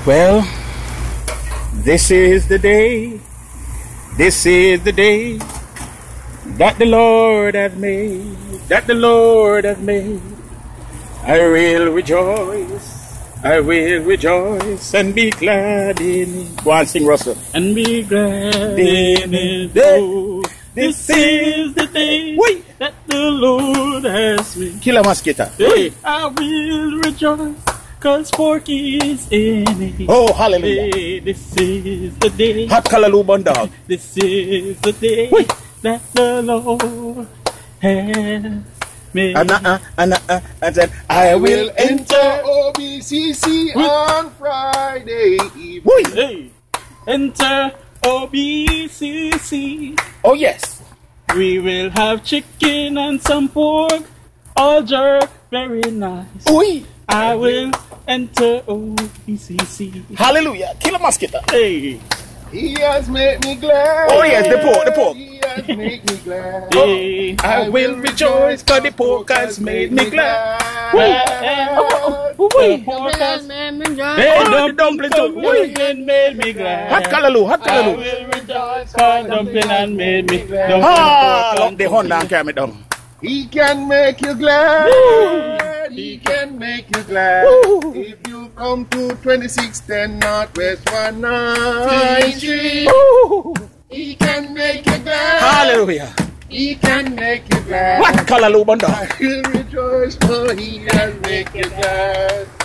Well, this is the day that the Lord hath made, I will rejoice and be glad in it. Go on, sing, Russell. And be glad in it. Oh, this is the day that the Lord has made. Kill a mosquito. Hey, I will rejoice, cause pork is in it. Oh, hallelujah. Hey, this is the day. Hot callaloo bun dog. This is the day that the Lord has made. And then I will enter OBCC on Friday evening. Hey, enter OBCC. Oh, yes. We will have chicken and some pork, all jerk, very nice. Oi. I will enter OBCC. Hallelujah. Kill a mosquito. Hey. He has made me glad. Oh, yes, the pork. He has made me glad. Hey. I will rejoice, cause the pork has made me glad. The pork has made me glad. Oh, the dumpling too. Dumpling made me glad. Hot callaloo. I will rejoice, cause dumpling has made me glad. Long the Honda and carry me down. He can make you glad. He can make you glad. If you come to 2610 Northwest 19th Street, he can make you glad. Hallelujah. He can make you glad. What callaloo bun dog? I will rejoice, for he can make you glad.